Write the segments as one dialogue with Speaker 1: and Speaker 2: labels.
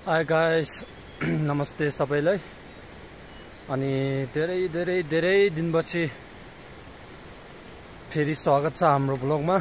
Speaker 1: High guys नमस्ते सबैलाई। अनि धेरै धेरै धेरै दिनपछि फेरि स्वागत छ हाम्रो ब्लगमा।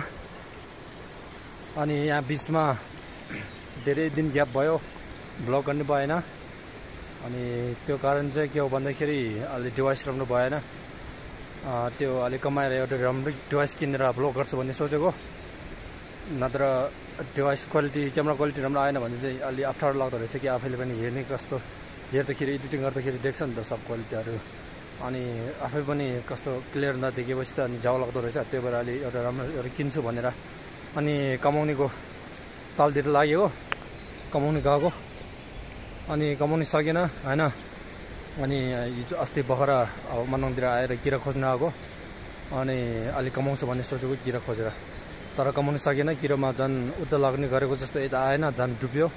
Speaker 1: अनि यहाँ बिचमा धेरै दिन ग्याप भयो, ब्लग गर्ने भएन। अनि त्यो कारण चाहिँ के हो भन्दाखेरि अलि डिभाइस राम्रो भएन। त्यो अलि कमाएर एउटा राम्रो डिभाइस किनेर ब्लग गर्छु भन्ने सोचेको, नत्र डिभाइस क्वालिटी क्यामेरा क्वालिटी राम्रो आएन भने चाहिँ अलि अप्ठ्यारो लाग्दो रहेछ कि आफैले पनि हेर्ने कस्तो हेर्दाखेरि एडिटिङ गर्दाखेरि देख्छ नि त सब क्वालिटीहरू। अनि आफै पनि कस्तो क्लियर नदेखेपछि त अनि जाउ लाग्दो रहेछ। त्यही भएर अलि एउटा राम्रो एउटा किन्छु भनेर अनि कमाउनेको तालतिर लाग्यो, कमाउनु गएको अनि कमाउनु सकेन हैन। अनि हिजो अस्ति भर्खर अब मनाङतिर आएर किरा खोज्न आएको अनि अलि कमाउँछु भन्ने सोचेको किरा खोजेर, तर कमाउनु सकेन। किरोमा झन् उता लाग्ने गरेको जस्तो यता आएन, झन् डुब्यो।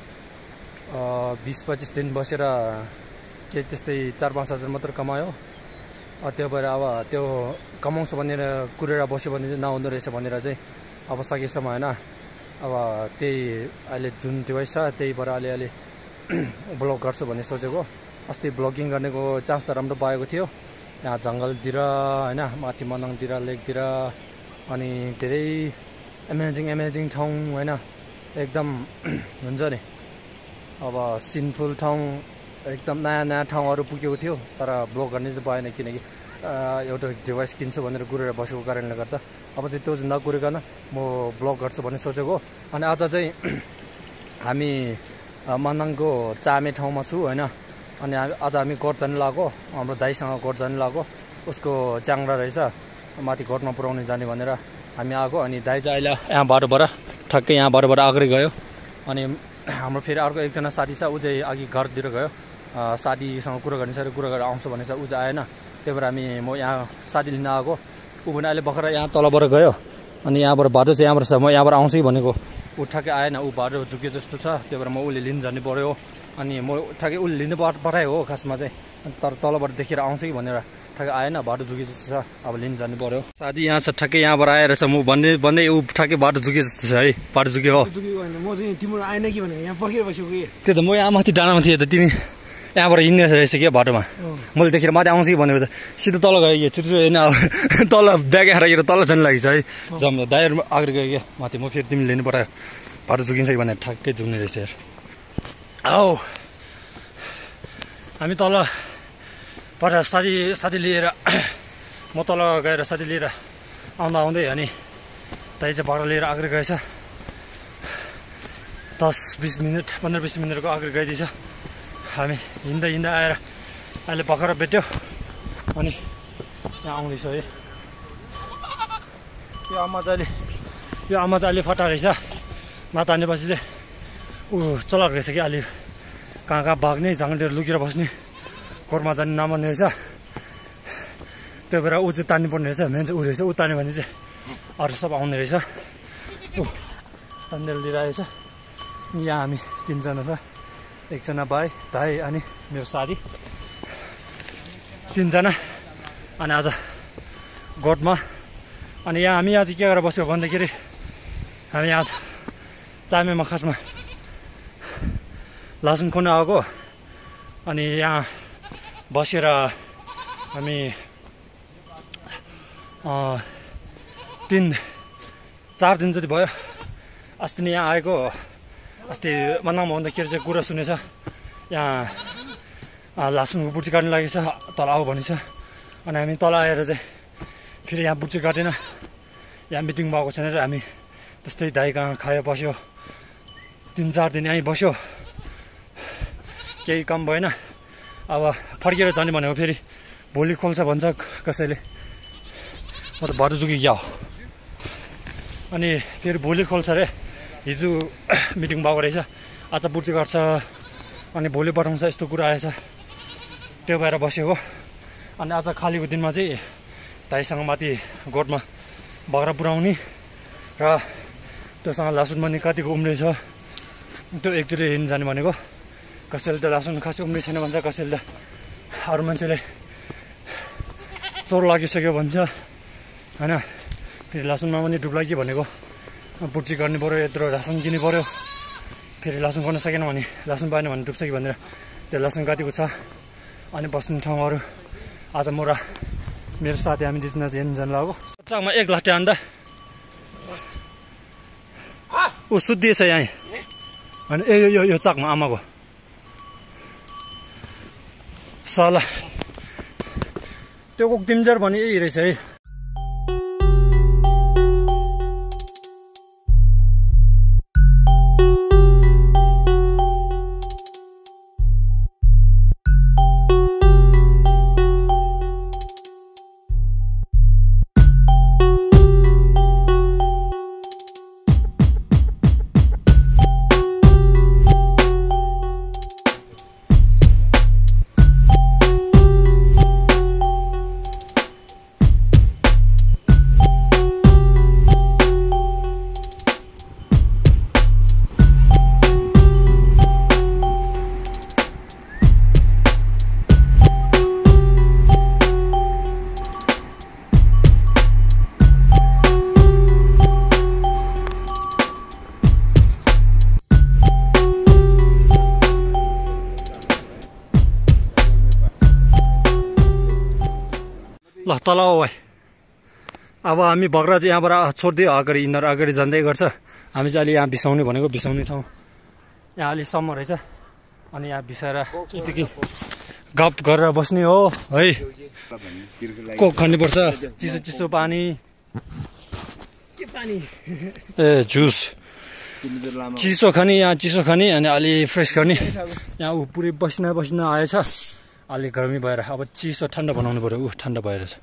Speaker 1: 20-25 दिन बसेर केही त्यस्तै 4-5 हजार मात्र कमायो। त्यो भएर अब त्यो कमाउँछु भनेर कुरेर बस्यो भने चाहिँ नहुँदो रहेछ भनेर चाहिँ अब सकेसम्म होइन। अब त्यही अहिले जुन डिभाइस छ त्यही भएर अलिअलि ब्लग गर्छु भन्ने सोचेको। अस्ति ब्लगिङ गर्नेको चान्स त राम्रो पाएको थियो, यहाँ जङ्गलतिर होइन, माथि मनाङतिर लेकतिर। अनि धेरै एमेजिङ ठाउँ होइन, एकदम हुन्छ नि अब सिनफुल ठाउँ, एकदम नयाँ ठाउँहरू पुगेको थियो। तर ब्लग गर्ने चाहिँ भएन किनकि एउटा डिभाइस किन्छु भनेर कुरेर बसेको कारणले गर्दा अब चाहिँ त्यो चाहिँ नकुरिकन म ब्लग गर्छु भन्ने सोचेको। अनि आज चाहिँ हामी मनाङको चामे ठाउँमा छु होइन। अनि आज हामी गोठ जानु लाग्यो, हाम्रो दाइसँग गोठ जानु लाग्यो। उसको च्याङ्रा रहेछ, माथि गोठमा पुऱ्याउनु जाने भनेर हामी आएको। अनि दाइ चाहिँ अहिले यहाँ बाटोबाट ठ्याक्कै यहाँ बाटोबाट अगाडि गयो। अनि हाम्रो फेरि अर्को एकजना साथी छ, ऊ चाहिँ अघि घरतिर गयो, साथीसँग कुरा गर्ने छ, कुरा गरेर आउँछु भनेछ, ऊ चाहिँ आएन। त्यही भएर म यहाँ साथी लिन आएको। ऊ पनि अहिले भर्खर यहाँ तलबाट गयो। अनि यहाँबाट बाटो चाहिँ यहाँबाट छ, म यहाँबाट आउँछु भनेको, ऊ ठ्याक्कै आएन। ऊ बाटो झुक्यो जस्तो छ, त्यही भएर म उसले लिन जानु पऱ्यो। अनि म ठ्याक्कै उसले लिनु पठायो हो खासमा चाहिँ, तर तलबाट देखेर आउँछ कि भनेर ठ्याक्कै आएन, बाटो झुके जस्तो छ, अब लिन जानु पऱ्यो। साथी यहाँ छ ठ्याक्कै यहाँबाट आएर छ, म भन्दै ऊ ठ्याक्कै बाटो झुके जस्तो छ है, बाटो झुक्यो हो।
Speaker 2: म चाहिँ तिम्रो आएन कि भने यहाँ पर्खेर बसेको कि
Speaker 1: त्यो त म यहाँ माथि डाँडामा थिएँ त, तिमी यहाँबाट हिँड्ने रहेछ क्या बाटोमा। मैले देखेर माथि आउँछु कि भनेको त सिधै तल गयो कि छिटो होइन। अब तल ब्याग राखेर तल जानु लागि छ है, जम्दा दाइहरू अगाडि गयो क्या माथि। म फेरि तिमीले लिनु पठायो, बाटो झुकिन्छ कि भनेर ठ्याक्कै झुक्ने रहेछ यार। आऊ हामी तलबाट साथी लिएर म तल गएर साथी लिएर आउँदै अनि दाइ चाहिँ बाटो लिएर अगाडि गएछ। 10-20 मिनट 15-20 मिनटको अगाडि गइदिएछ। हामी हिँड्दा आएर अहिले भर्खर भेट्यो अनि यहाँ आउँदैछ है। यो आमा चाहिँ अलि फटा रहेछ, नतानेपछि चाहिँ ऊ चलाएको रहेछ कि अलि कहाँ भाग्ने, जङ्गलतिर लुकेर बस्ने, खोरमा जाने नमान्ने रहेछ। त्यो भएर ऊ चाहिँ तान्नुपर्ने रहेछ, मेन चाहिँ ऊ रहेछ। ऊ तान्यो भने चाहिँ अरू सब आउने रहेछ। ऊ तानेर लिएर आएछ। यहाँ हामी 3जना छ, एकजना दाइ अनि मेरो साथी, 3जना। अनि आज गोठमा अनि यहाँ हामी आज के गरेर बस्यो भन्दाखेरि हामी यहाँ चामेमा खासमा लसुन खुन आएको। अनि यहाँ बसेर हामी 3-4 दिन जति भयो। अस्ति नै यहाँ आएको, अस्ति मनाङमा हुँदाखेरि चाहिँ कुरा सुनेछ, यहाँ लसुनको बुर्ची काट्नु लागेछ, तल आऊ भनेछ। अनि हामी तल आएर चाहिँ फेरि यहाँ बुर्ची काटेन, यहाँ मिटिङ भएको छैन र हामी त्यस्तै दाइ कहाँ खायो बस्यो, 3-4 दिन यहीँ बस्यो, केही काम भएन। अब फर्केर जाने भनेको फेरि भोलि खोल्छ भन्छ कसैले, म त बाटो झुकी क्या हो। अनि फेरि भोलि खोल्छ अरे, हिजो मिटिङ भएको रहेछ, आज बुर्ची काट्छ अनि भोलि पठाउँछ, यस्तो कुरा आएछ। त्यो भएर बसेको। अनि आज खालीको दिनमा चाहिँ दाइसँग माथि गोठमा बाख्रा पुऱ्याउने र त्योसँग लसुन पनि कतिको उम्रेछ, त्यो एकचोटि हिँड्नु जाने भनेको। कसैले त लसुन खासै उम्रे छैन भन्छ, कसैले त अरू मान्छेले चोर लागिसक्यो भन्छ होइन। फेरि लसुनमा पनि डुब्ला कि भनेको, बुर्ची गर्नु पऱ्यो, यत्रो रासन किन्नु पऱ्यो, फेरि लसुन गर्न सकेन भने लसुन पाएन भने डुब्छ कि भनेर त्यो लसुन काटेको छ अनि बस्ने ठाउँहरू आज म र मेरो साथी हामी दुईजना हेर्न लाग्यो चाकमा एक लाटे आन्दा ऊ सुत्दिएछ यहाँ अनि यो चाकमा आमाको सला त्यो कोक दिम्जर भने यही रहेछ है ल तल भाइ अब हामी बग्रा चाहिँ यहाँबाट छोडिदियो अगाडि यिनीहरू अगाडि जाँदै गर्छ हामी चाहिँ अलि यहाँ बिसाउने भनेको बिसाउने ठाउँ यहाँ अलि सम्म रहेछ अनि यहाँ बिसाएर यतिकै गफ गरेर बस्ने हो है कोक खानुपर्छ चिसो चिसो पानी ए जुस चिसो खाने यहाँ चिसो खाने अनि अलि फ्रेस गर्ने यहाँ ऊ पुरै बस्न आएछ अलि गर्मी भएर अब चिसो ठन्डा बनाउनु पर्यो ऊ ठन्डा भएर छ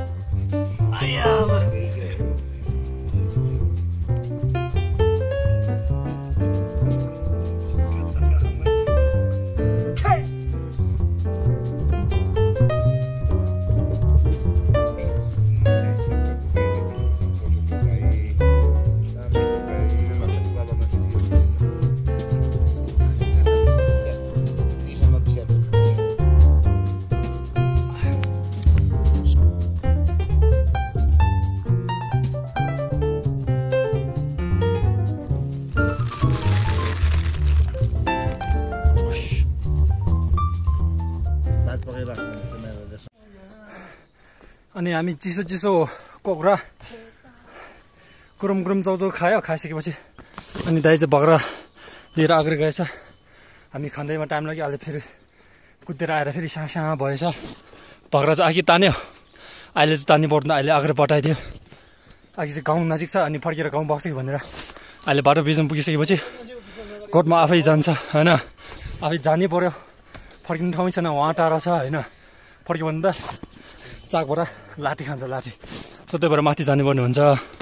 Speaker 1: अनि हामी चिसो चिसो कोक र कुरुम चाउचाउ खायो खाइसकेपछि अनि दाइ चाहिँ बग्रा लिएर अगाडि गएछ हामी खाँदैमा टाइम लाग्यो अहिले फेरि कुदेर आएर फेरि साँ भएछ बग्रा चाहिँ अघि तान्यो अहिले चाहिँ तान्नु पर्दैन अहिले अगाडि पठाइदियो अघि चाहिँ गाउँ नजिक छ अनि फर्केर गाउँ बग्छ कि भनेर अहिले बाटो बिचमा पुगिसकेपछि कोर्टमा आफै जान्छ होइन आफै जानै पर्यो फर्किने ठाउँ छैन उहाँ टाढा छ होइन फर्क्यो भने त चाकबाट लाठी खान्छ लाठी सो त्यही भएर माथि जानुपर्ने हुन्छ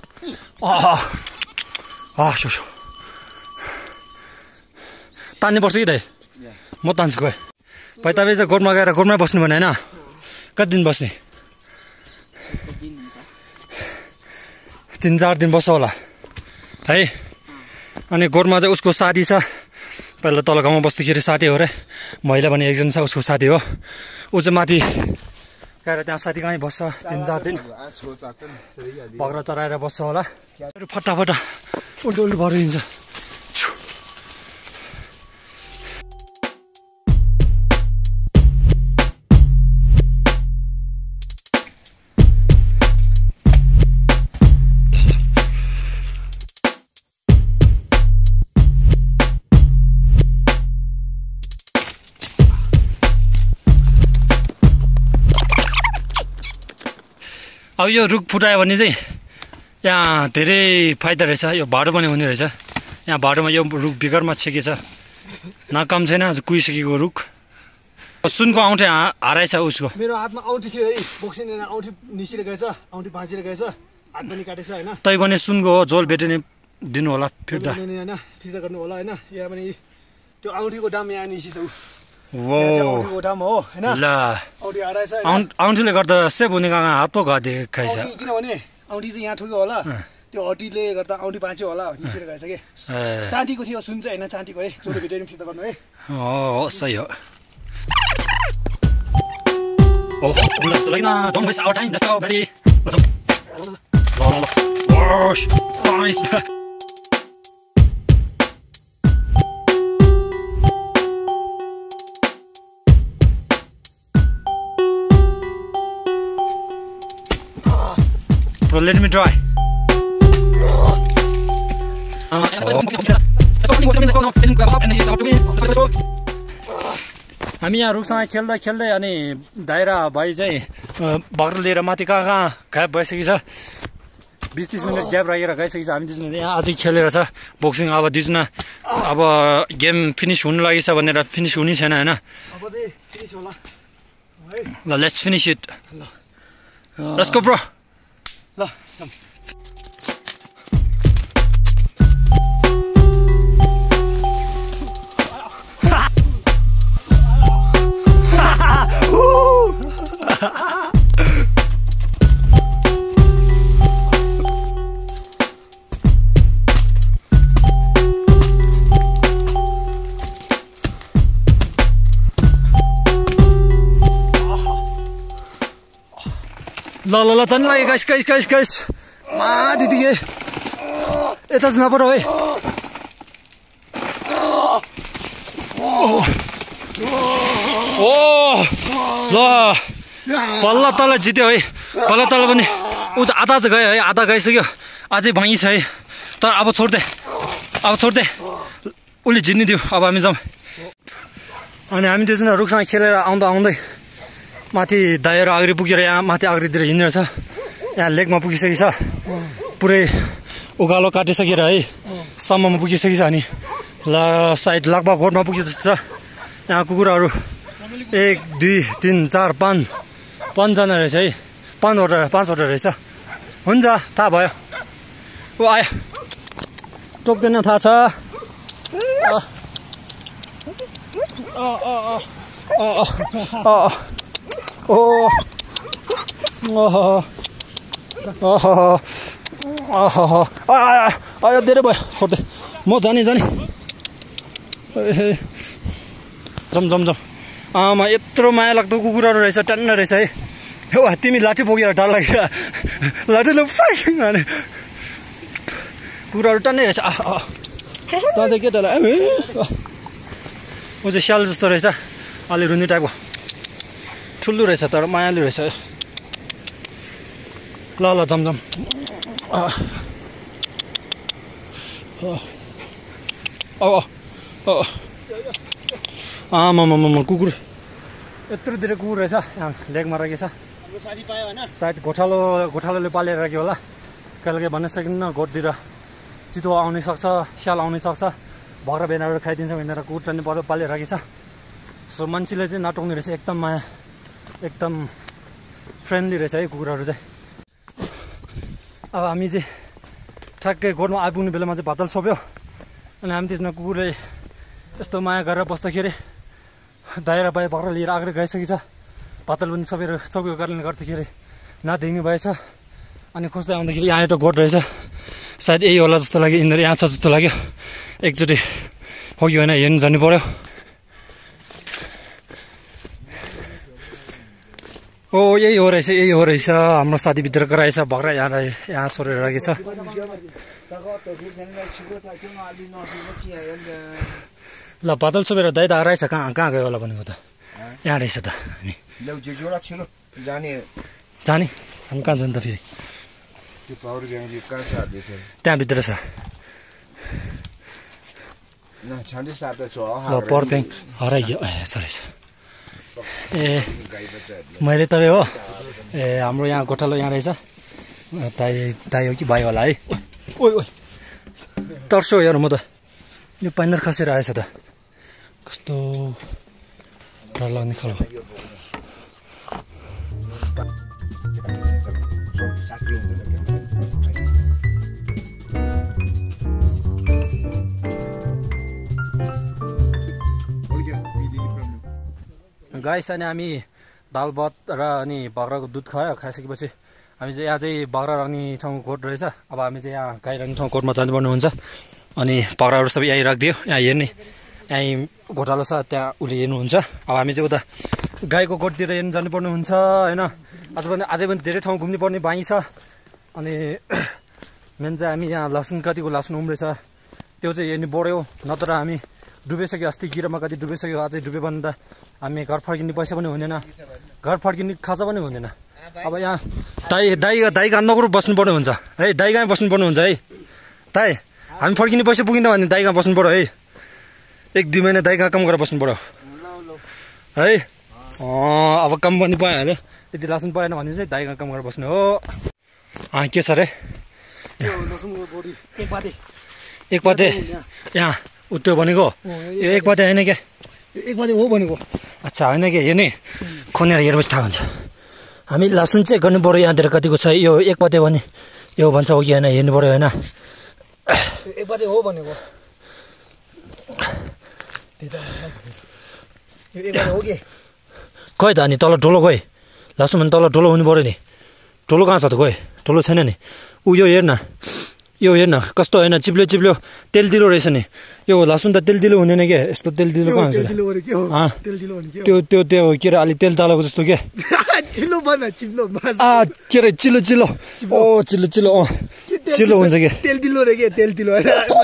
Speaker 1: तान्ने पर्छ कि दाइ म तान्छु गएँ भाइ तपाईँ चाहिँ गोठमा गएर गोठमै बस्नु भने होइन कति दिन बस्ने 3-4 दिन बस्छ होला है अनि गोठमा चाहिँ उसको साथी छ पहिला तल गाउँमा बस्दाखेरि साथी हो रे महिला भने एकजना छ उसको साथी हो ऊ चाहिँ माथि गएर त्यहाँ साथी कहीँ बस्छ 3-4 दिन बग्रा चराएर बस्छ होला फटाफटा उल्टो भएर हिँड्छ अब यो रुख फुटायो भने चाहिँ यहाँ धेरै फाइदा रहेछ यो भाडो पनि हुने रहेछ यहाँ भाडोमा यो रुख बिगरमा छेकेछ नकाम छैन कुहिसकेको रुख सुनको औँठी हराएछ उसको
Speaker 2: मेरो हातमा औँठी थियो है बोक्सिन औँठी निसेर गएछ औँठी भाँचेर गएछ हात पनि काटेछ होइन
Speaker 1: तै पनि सुनको हो झोल भेटेने दिनु होला फिर्ता
Speaker 2: होइन फिर्ता गर्नु होला होइन यहाँ पनि त्यो औँठीको दाम यहाँ निसिछ
Speaker 1: वो
Speaker 2: दाम हो हैन
Speaker 1: ल
Speaker 2: औँठी हराएछ
Speaker 1: औँठीले गर्दा सेप हुने हात पो घाटे खाइछ
Speaker 2: किनभने औँठी चाहिँ यहाँ ठोक्यो होला त्यो औँठीले गर्दा औँठी भाँच्यो होला निसेर गएछ के चाँदीको थियो सुन चाहिँ होइन चाँदीको है चोरी भेटेर फिर्ता गर्नु है
Speaker 1: हो सही हो Oh, let's like nah, don't waste our time. Let's go, buddy. Wash, nice. Bro, let me try. हामी यहाँ रुखसँग खेल्दा खेल्दै अनि दाइरा भाइ चाहिँ बाख्रा लिएर माथि कहाँ गायब भइसकेको छ 20-30 मिनट ग्याप राखेर गइसकेको छ हामी दुईजना यहाँ अझै खेलेर छ बक्सिङ अब दुईजना अब गेम फिनिस हुनु लागि छ भनेर फिनिस हुनै छैन हैन ल let's finish it let's go bro
Speaker 2: ल
Speaker 1: ल जानु लाग्यो गाइस मा दिदी के यता चाहिँ नपरो है ओ ल बल्ल तल जित्यो है बल्ल तल पनि उ त आधा चाहिँ गयो है आधा गइसक्यो अझै बाँकी छ है तर अब छोड्दे उसले जित्ने दियो अब हामी जाउँ अनि हामी दुईजना रुखसँग खेलेर आउँदै माथि दाइएर अगाडि पुगेर यहाँ माथि अगाडितिर हिँडेर छ यहाँ लेकमा पुगिसकेको छ पुरै उकालो काटिसकेर है सम्ममा पुगिसकेको छ अनि ल सायद लगभग घोटमा पुगे जस्तो छ यहाँ कुकुरहरू 1 2 3 4 5 जना रहेछ है 5वटा रहेछ हुन्छ थाहा भयो ऊ आयो टोक्दैन थाहा छ आयो धेरै भयो छोड्दै म जाने जाम आमा यत्रो माया लाग्दो कुकुरहरू रहेछ टन्न रहेछ है हो तिमी लाठी बोकेर डर लाग्छ लाठीले फाइङ अनि कुकुरहरू टन्नै रहेछ चाहिँ के डर ऊ चाहिँ स्याल जस्तो रहेछ अलि रुनी टाइपको ठुलो रहेछ तर मायालु रहेछ ल जम आमा कुकुर यत्रो धेरै कुकुर रहेछ यहाँ लेकमा राखेको छ सायद गोठालोले पालेर राख्यो होला कहिले भन्न सकिन्न गोठतिर चितुवा आउनै सक्छ स्याल आउनै सक्छ भएर बेनाहरू खाइदिन्छ भनेर कुकुर टन्ने पालेर राखेको छ सो मान्छेले चाहिँ नटोक्ने रहेछ एकदम माया एकदम फ्रेन्डली रहेछ है कुकुरहरू चाहिँ अब हामी चाहिँ ठ्याक्कै गोठमा आइपुग्ने बेलामा चाहिँ भातल छोप्यो अनि हामी त्यसमा कुकुरले यस्तो माया गरेर बस्दाखेरि दाइरा बाहिर बाख्रा लिएर अगाडि गइसकेको छ भातल पनि छोपेको कारणले गर्दाखेरि नदेख्ने भएछ अनि खोज्दै आउँदाखेरि यहाँ एउटा गोठ रहेछ सायद यही होला जस्तो लाग्यो यिनीहरू यहाँ छ जस्तो लाग्यो एकचोटि हो कि होइन हेर्नु जानु पर्यो ओ यही हो रहेछ हाम्रो साथीभित्रको रहेछ भर्खर यहाँ छोडेर राखेको छ ल भातल छोपेर दाइ त रहेछ कहाँ गयो होला भनेको त यहाँ रहेछ त हामी जाने हामी कहाँ जान्छ त फेरि त्यहाँभित्र छ ल पावर ब्याङ्क हराइयो यस्तो रहेछ ए मैले तपाईँ हो ए हाम्रो यहाँ गोठालो यहाँ रहेछ दाइ हो कि भाइ होला है ओइ तर्सो हेर म त यो पाइनर खसेर आएछ त कस्तो डर लाग्ने खालो गाइस अनि हामी दाल भात र अनि बाख्राको दुध खाइसकेपछि हामी चाहिँ यहाँ चाहिँ बाख्रा राख्ने ठाउँ गोठ रहेछ अब हामी चाहिँ यहाँ गाई राख्ने ठाउँ गोठमा जानुपर्ने हुन्छ अनि बाख्राहरू सबै यहीँ राखिदियो यहाँ हेर्ने यहीँ गोठालो छ त्यहाँ उसले हेर्नुहुन्छ अब हामी चाहिँ उता गाईको गोठतिर हेर्नु जानुपर्ने हुन्छ होइन अझै पनि धेरै ठाउँ घुम्नु पर्ने बानी छ अनि मेन चाहिँ हामी यहाँ कतिको लसुन उम्रेछ त्यो चाहिँ हेर्नु पऱ्यो नत्र हामी डुबिसक्यो अस्ति गिरोमा कति डुबिसक्यो अझै डुब्यो भने त हामी घर फर्किने पैसा पनि हुँदैन घर फर्किने खाजा पनि हुँदैन अब यहाँ दाइ कहाँ नगरु बस्नुपर्ने हुन्छ है दाइ कहाँ बस्नुपर्ने हुन्छ है दाइ हामी फर्किने पैसा पुगिन भने दाइ कहाँ बस्नु पर्यो है 1-2 महिना दाइ कहाँ काम गरेर बस्नु पर्यो है अब काम पनि पाइहाल्यो यदि लासन पाएन भने चाहिँ दाइ कहाँ काम गरेर बस्ने हो के छ रे एक पाते यहाँ उत्यो भनेको यो एक पाते होइन क्या
Speaker 2: एक पाते हो भनेको
Speaker 1: अच्छा होइन क्या यो नि खनेर हेर्पछि थाहा हुन्छ हामी लासुन चेक गर्नु पर्यो यहाँतिर कतिको छ यो एक पाते भने यो भन्छ हो कि होइन हेर्नु पर्यो होइन
Speaker 2: एक पाते हो भनेको
Speaker 1: खोइ त अनि तल डोलो खोइ लासुन भने तल डोलो हुनु पर्यो नि डोलो कहाँ छ त खोइ डोलो छैन नि यो हेर्न कस्तो होइन चिप्लो तेलदिलो रहेछ नि यो लसुन त तेलदिलो हुँदैन क्या यस्तो तेलदिलो कहाँ हुन्छ त्यो के अरे अलि तेल तालेको जस्तो के के अरे चिल्लो चिल्लो हुन्छ के
Speaker 2: तेलदिलो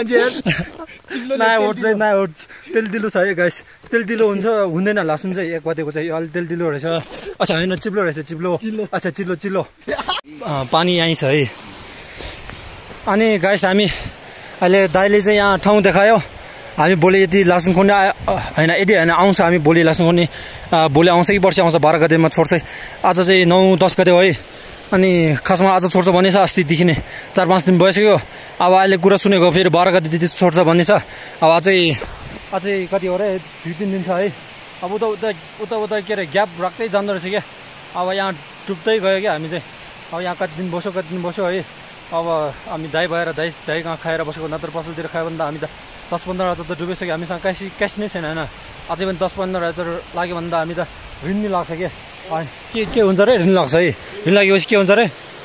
Speaker 1: तेलदिलो छ है गाइस तेलदिलो हुन्छ हुँदैन लासुन चाहिँ एक पातेको चाहिँ अलि तेलदिलो रहेछ अच्छा होइन चिप्लो रहेछ चिप्लो अच्छा चिल्लो पानी यहीँ छ है अनि गाइस हामी अहिले दाइले चाहिँ यहाँ ठाउँ देखायो हामी भोलि यति लासुन खोज्ने होइन यदि होइन आउँछ हामी भोलि लासुन खोज्ने भोलि आउँछ कि पर्सि आउँछ 12 गतेमा छोड्छ आज चाहिँ 9-10 गते हो है अनि खासमा आज छोड्छ भन्ने छ अस्तिदेखि नै 4-5 दिन भइसक्यो अब अहिले कुरा सुनेको फेरि 12 गतेदेखि छोड्छ भन्ने छ अब अझै कति हो रे 2-3 दिन छ है अब उता के अरे ग्याप राख्दै जाँदो रहेछ क्या अब यहाँ डुब्दै गयो क्या हामी चाहिँ अब यहाँ कति दिन बस्यो है अब हामी दाइ भएर दाइ कहाँ खाएर बसेको नत्र पसलतिर खायो भने त हामी त 10-15 हजार त डुबिसक्यो हामीसँग क्यास नै छैन होइन अझै पनि 10-15 हजार लाग्यो भने त हामी त ऋण नै लाग्छ के हुन्छ रे ऋण लाग्छ है ऋण लागेपछि के हुन्छ रे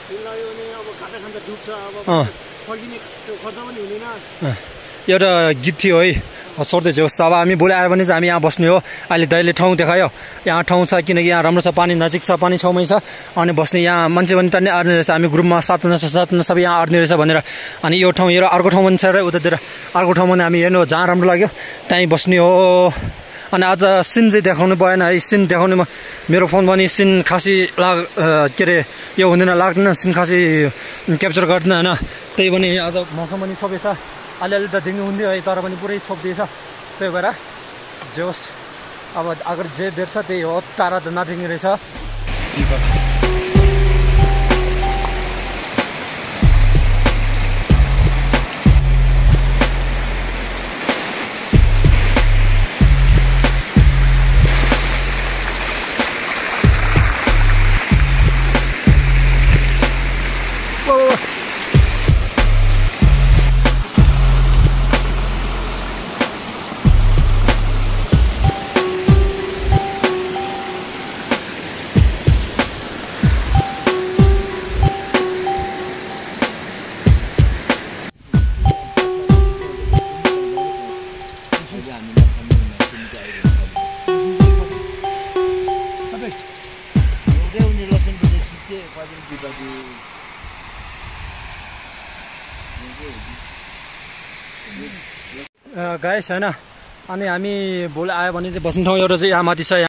Speaker 1: एउटा गीत थियो है सोध्दैछ होस् अब हामी भोलि आयो भने चाहिँ हामी यहाँ बस्ने हो अहिले दाइले ठाउँ देखायो यहाँ ठाउँ छ किनकि यहाँ राम्रो छ पानी नजिक छ पानी छेउमै छ अनि बस्ने यहाँ मान्छे पनि टन्नै आर्ने रहेछ हामी ग्रुपमा 7जना सबै यहाँ आर्ने रहेछ भनेर अनि यो ठाउँ हेर अर्को ठाउँ पनि छ र उतातिर अर्को ठाउँमा हामी हेर्नु जहाँ राम्रो लाग्यो त्यहीँ बस्ने हो अनि आज सिन चाहिँ देखाउनु भएन है सिन देखाउनुमा मेरो फोन पनि सिन खासै के अरे यो हुँदैन लाग्दैन सिन खासै क्याप्चर गर्दैन होइन त्यही पनि आज मौसम पनि सबै छ अलिअलि त देख्नु हुन्थ्यो है तर पनि पुरै छोप्दैछ त्यही भएर जे होस् अब अगर जे देख्छ त्यही हो तारा त नदेख्ने रहेछ गाइस होइन अनि हामी भोलि आयो भने चाहिँ बस्ने ठाउँ एउटा चाहिँ यहाँ माथि छ